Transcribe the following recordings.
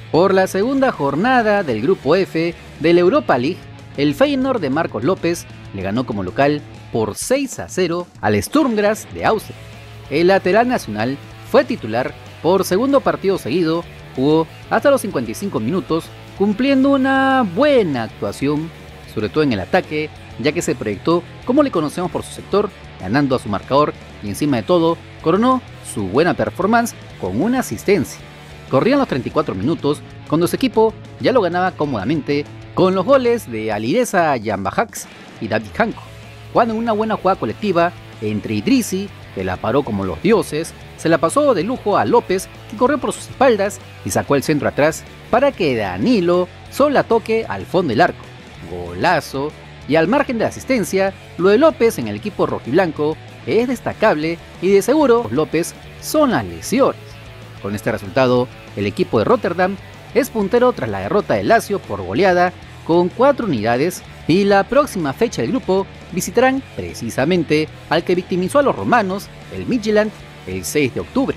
Por la segunda jornada del Grupo F de la Europa League, el Feyenoord de Marcos López le ganó como local por 6-0 al Sturm Graz de Austria. El lateral nacional fue titular por segundo partido seguido, jugó hasta los 55 minutos, cumpliendo una buena actuación, sobre todo en el ataque, ya que se proyectó como le conocemos por su sector, ganando a su marcador y encima de todo, coronó su buena performance con una asistencia. Corrían los 34 minutos cuando su equipo ya lo ganaba cómodamente con los goles de Alireza Yambajax y David Janko, cuando en una buena jugada colectiva entre Idrissi, que la paró como los dioses, se la pasó de lujo a López, que corrió por sus espaldas y sacó el centro atrás para que Danilo solo la toque al fondo del arco. Golazo. Y al margen de la asistencia, lo de López en el equipo rojiblanco es destacable y de seguro López son las lesiones. Con este resultado, el equipo de Rotterdam es puntero tras la derrota de Lazio por goleada con 4 unidades y la próxima fecha del grupo visitarán precisamente al que victimizó a los romanos, el Midtjylland, el 6 de octubre.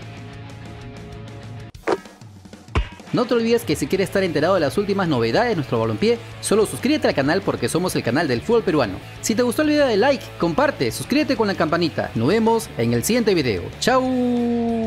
No te olvides que si quieres estar enterado de las últimas novedades de nuestro balompié, solo suscríbete al canal porque somos el canal del fútbol peruano. Si te gustó el video, dale like, comparte, suscríbete con la campanita. Nos vemos en el siguiente video. ¡Chao!